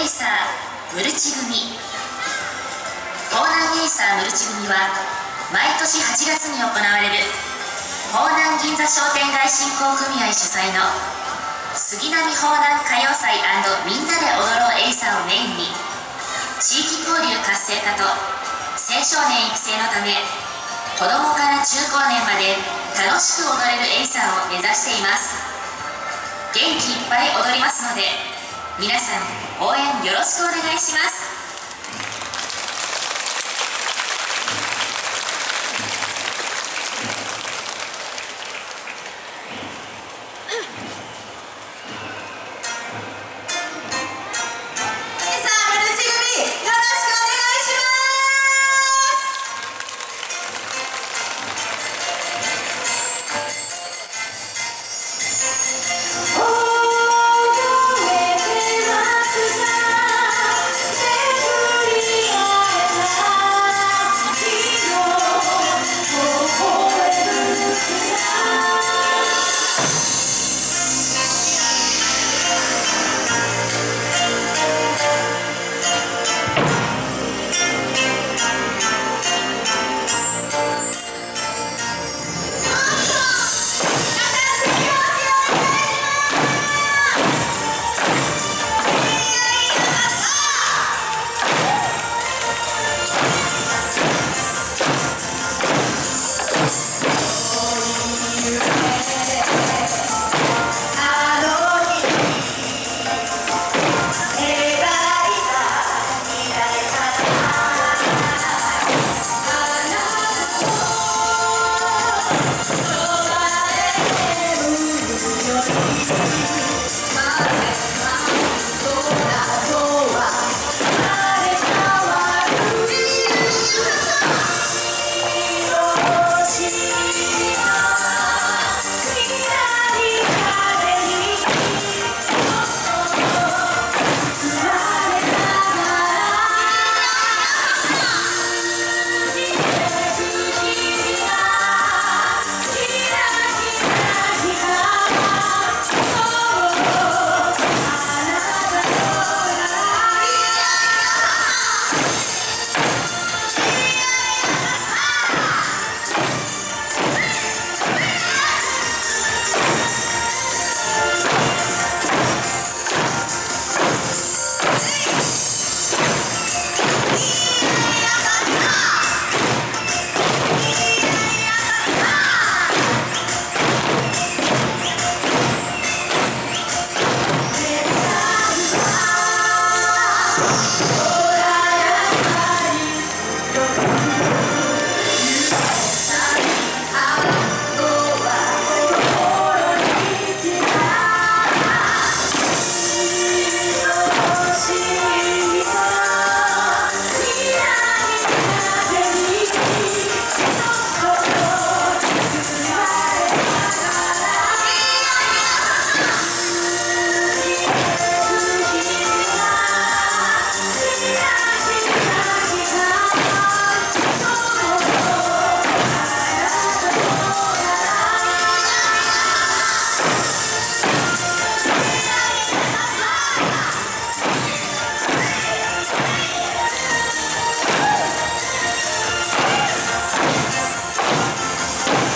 サームルチ組。方南エイサームルチ組は毎年8月に行われる方南銀座商店街振興組合主催の杉並方南歌謡祭&みんなで踊ろうエイサーをメインに、地域交流活性化と青少年育成のため、子どもから中高年まで楽しく踊れるエイサーを目指しています。元気いっぱい踊りますので、皆さん応援よろしくお願いします。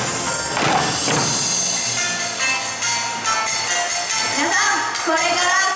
これから